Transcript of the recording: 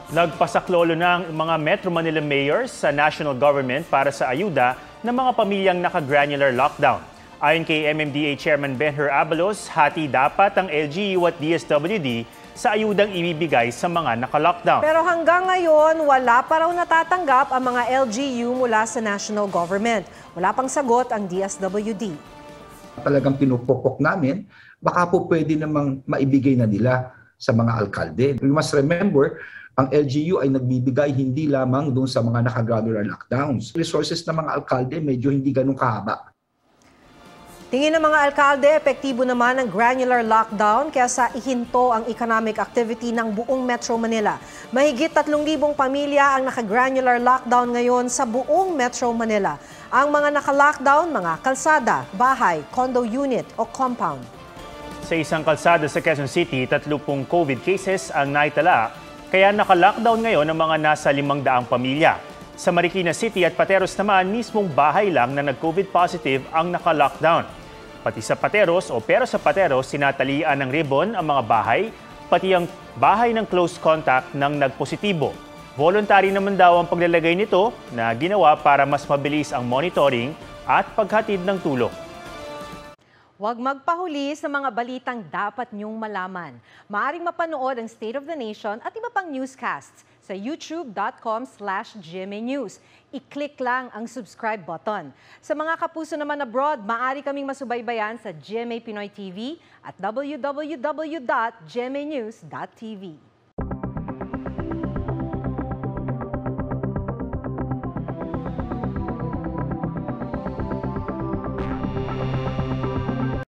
Nagpasaklolo na ang mga Metro Manila mayors sa national government para sa ayuda ng mga pamilyang naka-granular lockdown. Ayon kay MMDA Chairman Benher Abalos, hati dapat ang LGU at DSWD sa ayudang ibibigay sa mga naka-lockdown. Pero hanggang ngayon, wala pa raw natatanggap ang mga LGU mula sa national government. Wala pang sagot ang DSWD. Talagang pinupukpok namin, baka po pwede namang maibigay na nila sa mga alkalde. We must remember, ang LGU ay nagbibigay hindi lamang doon sa mga naka-granular lockdowns. Resources ng mga alkalde medyo hindi ganun kahaba. Tingin ng mga alkalde, epektibo naman ang granular lockdown kaysa ihinto ang economic activity ng buong Metro Manila. Mahigit 3,000 pamilya ang naka-granular lockdown ngayon sa buong Metro Manila. Ang mga naka-lockdown, mga kalsada, bahay, condo unit o compound. Sa isang kalsada sa Quezon City, 30 COVID cases ang naitala, kaya naka-lockdown ngayon ang mga nasa 500 pamilya. Sa Marikina City at Pateros naman, mismong bahay lang na nag-COVID positive ang naka-lockdown. Pati sa Pateros o pero sa Pateros, sinatalian ng ribbon ang mga bahay, pati ang bahay ng close contact ng nagpositibo. Voluntary naman daw ang paglalagay nito na ginawa para mas mabilis ang monitoring at paghatid ng tulong. Huwag magpahuli sa mga balitang dapat niyong malaman. Maaaring mapanood ang State of the Nation at iba pang newscasts sa youtube.com/GMAnews. I-click lang ang subscribe button. Sa mga kapuso naman abroad, maaari kaming masubaybayan sa GMA Pinoy TV at www.gmanews.tv.